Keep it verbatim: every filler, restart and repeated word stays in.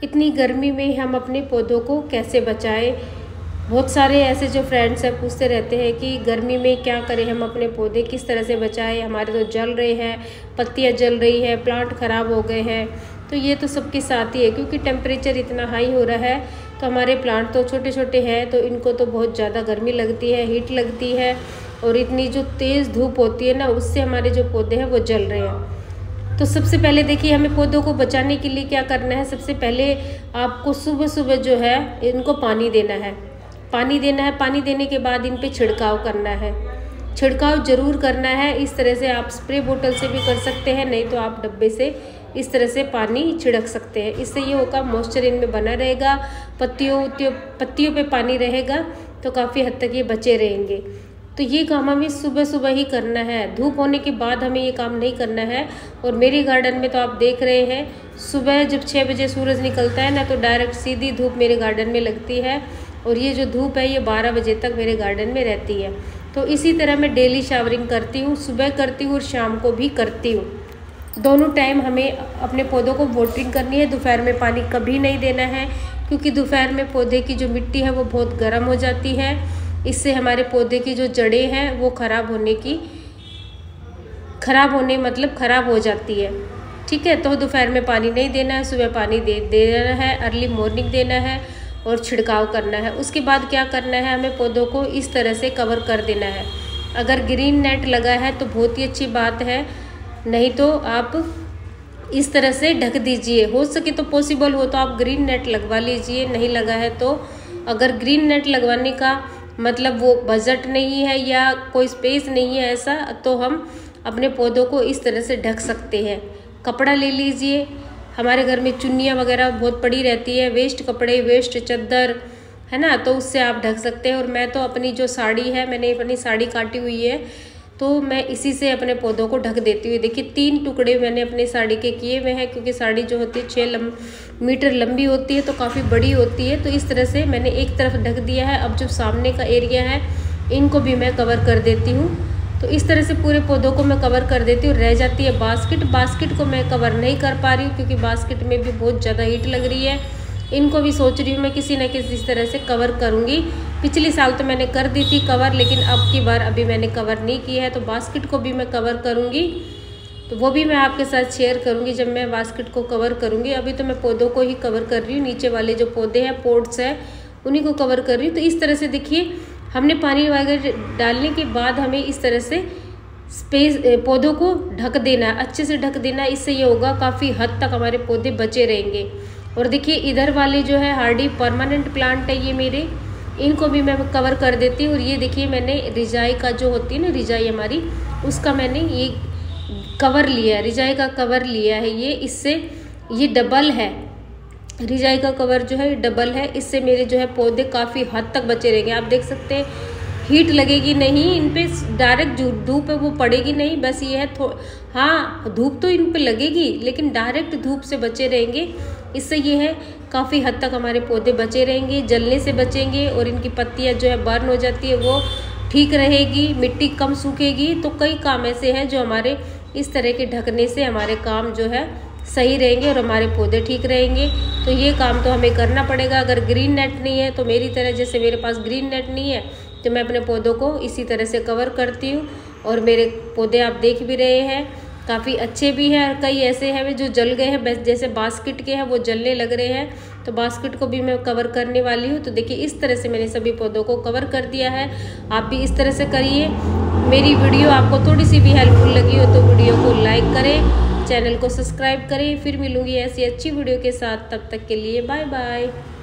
इतनी गर्मी में हम अपने पौधों को कैसे बचाएं। बहुत सारे ऐसे जो फ्रेंड्स हैं पूछते रहते हैं कि गर्मी में क्या करें, हम अपने पौधे किस तरह से बचाएं, हमारे तो जल रहे हैं, पत्तियां जल रही है, प्लांट ख़राब हो गए हैं। तो ये तो सबके साथ ही है, क्योंकि टेम्परेचर इतना हाई हो रहा है तो हमारे प्लांट तो छोटे छोटे हैं तो इनको तो बहुत ज़्यादा गर्मी लगती है, हीट लगती है, और इतनी जो तेज़ धूप होती है ना, उससे हमारे जो पौधे हैं वो जल रहे हैं। तो सबसे पहले देखिए, हमें पौधों को बचाने के लिए क्या करना है। सबसे पहले आपको सुबह सुबह जो है इनको पानी देना है पानी देना है पानी देने के बाद इन पे छिड़काव करना है। छिड़काव ज़रूर करना है। इस तरह से आप स्प्रे बोतल से भी कर सकते हैं, नहीं तो आप डब्बे से इस तरह से पानी छिड़क सकते हैं। इससे ये होगा मॉइस्चर इनमें बना रहेगा, पत्तियों पत्तियों पे पानी रहेगा तो काफ़ी हद तक ये बचे रहेंगे। तो ये काम हमें सुबह सुबह ही करना है, धूप होने के बाद हमें ये काम नहीं करना है। और मेरे गार्डन में तो आप देख रहे हैं, सुबह जब छः बजे सूरज निकलता है ना, तो डायरेक्ट सीधी धूप मेरे गार्डन में लगती है, और ये जो धूप है ये बारह बजे तक मेरे गार्डन में रहती है। तो इसी तरह मैं डेली शावरिंग करती हूँ, सुबह करती हूँ और शाम को भी करती हूँ। दोनों टाइम हमें अपने पौधों को वाटरिंग करनी है। दोपहर में पानी कभी नहीं देना है, क्योंकि दोपहर में पौधे की जो मिट्टी है वो बहुत गर्म हो जाती है। इससे हमारे पौधे की जो जड़ें हैं वो ख़राब होने की ख़राब होने मतलब ख़राब हो जाती है। ठीक है, तो दोपहर में पानी नहीं देना है, सुबह पानी दे देना है, अर्ली मॉर्निंग देना है और छिड़काव करना है। उसके बाद क्या करना है, हमें पौधों को इस तरह से कवर कर देना है। अगर ग्रीन नेट लगा है तो बहुत ही अच्छी बात है, नहीं तो आप इस तरह से ढक दीजिए। हो सके तो पॉसिबल हो तो आप ग्रीन नेट लगवा लीजिए, नहीं लगा है तो अगर ग्रीन नेट लगवाने का मतलब वो बजट नहीं है या कोई स्पेस नहीं है ऐसा, तो हम अपने पौधों को इस तरह से ढक सकते हैं। कपड़ा ले लीजिए, हमारे घर में चुन्नियाँ वगैरह बहुत पड़ी रहती है, वेस्ट कपड़े, वेस्ट चादर है ना, तो उससे आप ढक सकते हैं। और मैं तो अपनी जो साड़ी है, मैंने अपनी साड़ी काटी हुई है तो मैं इसी से अपने पौधों को ढक देती हूँ। देखिए तीन टुकड़े मैंने अपनी साड़ी के किए हुए हैं, क्योंकि साड़ी जो होती है छः लम मीटर लंबी होती है तो काफ़ी बड़ी होती है। तो इस तरह से मैंने एक तरफ ढक दिया है। अब जो सामने का एरिया है इनको भी मैं कवर कर देती हूँ। तो इस तरह से पूरे पौधों को मैं कवर कर देती हूँ। रह जाती है बास्केट, बास्केट को मैं कवर नहीं कर पा रही हूँ क्योंकि बास्केट में भी बहुत ज़्यादा हीट लग रही है। इनको भी सोच रही हूँ मैं किसी न किसी तरह से कवर करूँगी। पिछले साल तो मैंने कर दी थी कवर, लेकिन अब की बार अभी मैंने कवर नहीं किया है, तो बास्केट को भी मैं कवर करूँगी। तो वो भी मैं आपके साथ शेयर करूँगी जब मैं बास्केट को कवर करूँगी। अभी तो मैं पौधों को ही कवर कर रही हूँ, नीचे वाले जो पौधे हैं, पोट्स हैं, उन्हीं को कवर कर रही हूँ। तो इस तरह से देखिए, हमने पानी वगैरह डालने के बाद हमें इस तरह से स्पेस पौधों को ढक देना है, अच्छे से ढक देना है। इससे ये होगा काफ़ी हद तक हमारे पौधे बचे रहेंगे। और देखिए इधर वाले जो है हार्डी परमानेंट प्लांट है ये मेरे, इनको भी मैं कवर कर देती हूँ। और ये देखिए मैंने रिजाई का जो होती है ना, रिजाई हमारी, उसका मैंने ये कवर लिया है, रिजाई का कवर लिया है ये। इससे ये डबल है, रिजाई का कवर जो है डबल है। इससे मेरे जो है पौधे काफ़ी हद तक बचे रहेंगे। आप देख सकते हैं हीट लगेगी नहीं इन पे, डायरेक्ट जो धूप है वो पड़ेगी नहीं। बस ये है थो हाँ धूप तो इन पे लगेगी, लेकिन डायरेक्ट धूप से बचे रहेंगे। इससे ये है काफ़ी हद तक हमारे पौधे बचे रहेंगे, जलने से बचेंगे, और इनकी पत्तियां जो है बर्न हो जाती है वो ठीक रहेगी, मिट्टी कम सूखेगी। तो कई काम ऐसे हैं जो हमारे इस तरह के ढकने से हमारे काम जो है सही रहेंगे और हमारे पौधे ठीक रहेंगे। तो ये काम तो हमें करना पड़ेगा। अगर ग्रीन नेट नहीं है तो मेरी तरह, जैसे मेरे पास ग्रीन नेट नहीं है, तो मैं अपने पौधों को इसी तरह से कवर करती हूँ। और मेरे पौधे आप देख भी रहे हैं काफ़ी अच्छे भी हैं, और कई ऐसे हैं जो जल गए हैं, जैसे बास्केट के हैं वो जलने लग रहे हैं। तो बास्केट को भी मैं कवर करने वाली हूँ। तो देखिए इस तरह से मैंने सभी पौधों को कवर कर दिया है। आप भी इस तरह से करिए। मेरी वीडियो आपको थोड़ी सी भी हेल्पफुल लगी हो तो वीडियो को लाइक करें, चैनल को सब्सक्राइब करें। फिर मिलूँगी ऐसी अच्छी वीडियो के साथ, तब तक के लिए बाय बाय।